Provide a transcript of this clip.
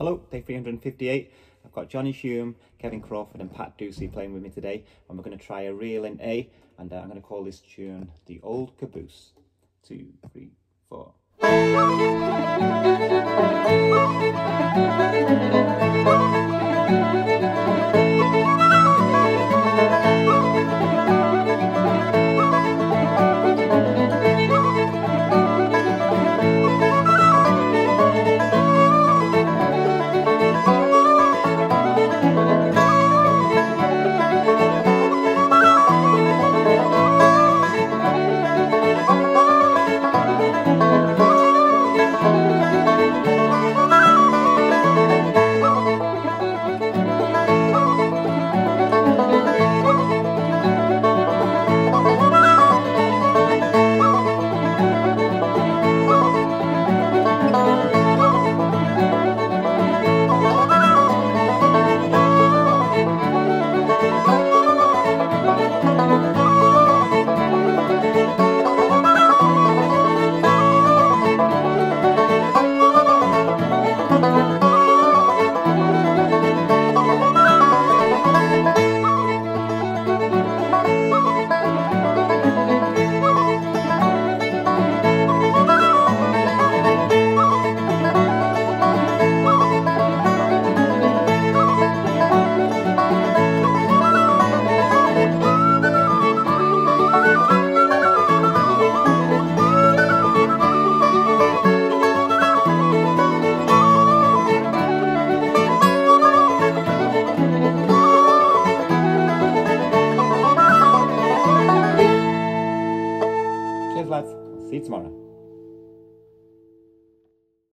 Hello, day 358. I've got Johnny Hume, Kevin Crawford and Pat Ducey playing with me today, and we're going to try a reel in A, and I'm going to call this tune the Old Caboose. 2, 3, 4.